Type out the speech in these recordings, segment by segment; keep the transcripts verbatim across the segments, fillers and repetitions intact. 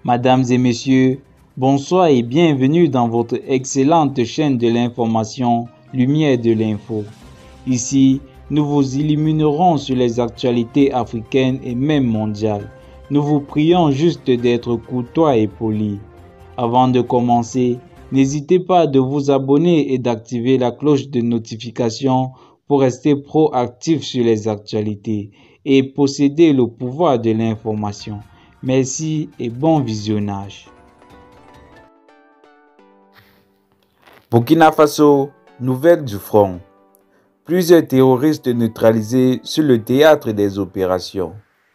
Mesdames et messieurs, bonsoir et bienvenue dans votre excellente chaîne de l'information Lumière de l'info. Ici, nous vous illuminerons sur les actualités africaines et même mondiales. Nous vous prions juste d'être courtois et polis. Avant de commencer, n'hésitez pas de vous abonner et d'activer la cloche de notification pour rester proactif sur les actualités et posséder le pouvoir de l'information. Merci et bon visionnage. Burkina Faso, nouvelle du front. Plusieurs terroristes neutralisés sur le théâtre des opérations.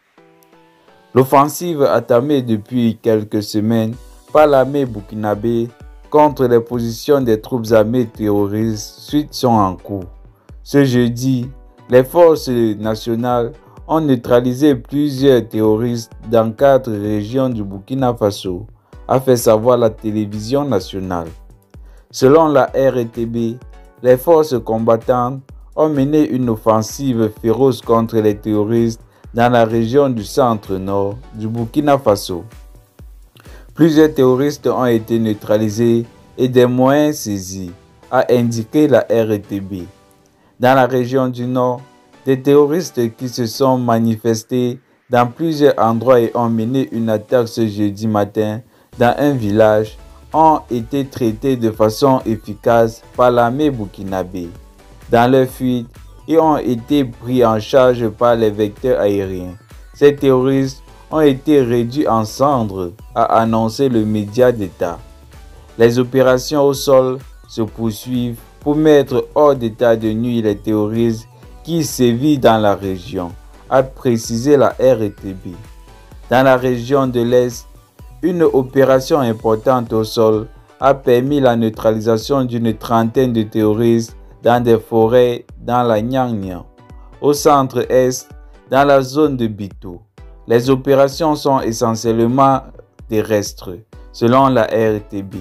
L'offensive entamée depuis quelques semaines par l'armée burkinabé contre les positions des troupes armées terroristes suite sont en cours. Ce jeudi, les forces nationales ont neutralisé plusieurs terroristes dans quatre régions du Burkina Faso, a fait savoir la télévision nationale. Selon la R T B, les forces combattantes ont mené une offensive féroce contre les terroristes dans la région du centre-nord du Burkina Faso. Plusieurs terroristes ont été neutralisés et des moyens saisis, a indiqué la R T B. Dans la région du nord, des terroristes qui se sont manifestés dans plusieurs endroits et ont mené une attaque ce jeudi matin dans un village ont été traités de façon efficace par l'armée burkinabé. Dans leur fuite, ils ont été pris en charge par les vecteurs aériens. Ces terroristes ont été réduits en cendres, a annoncé le média d'État. Les opérations au sol se poursuivent pour mettre hors d'état de nuire les terroristes qui sévit dans la région, a précisé la R T B. Dans la région de l'Est, une opération importante au sol a permis la neutralisation d'une trentaine de terroristes dans des forêts dans la Nyang-Nyang. Au centre-est, dans la zone de Bito, les opérations sont essentiellement terrestres, selon la R T B.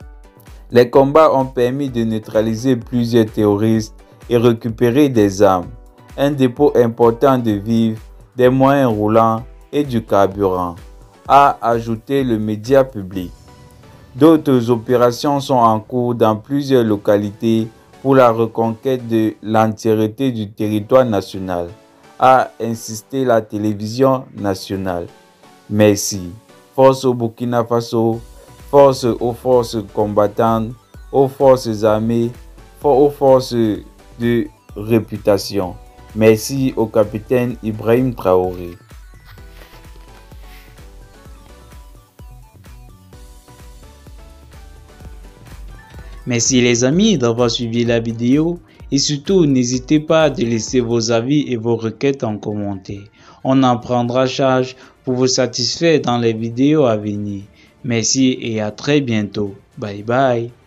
Les combats ont permis de neutraliser plusieurs terroristes et récupérer des armes, un dépôt important de vivres, des moyens roulants et du carburant, a ajouté le média public. D'autres opérations sont en cours dans plusieurs localités pour la reconquête de l'entièreté du territoire national, a insisté la télévision nationale. Merci. Force au Burkina Faso, force aux forces combattantes, aux forces armées, aux forces de réputation. Merci au capitaine Ibrahim Traoré. Merci les amis d'avoir suivi la vidéo et surtout n'hésitez pas à laisser vos avis et vos requêtes en commentaire. On en prendra charge pour vous satisfaire dans les vidéos à venir. Merci et à très bientôt. Bye bye.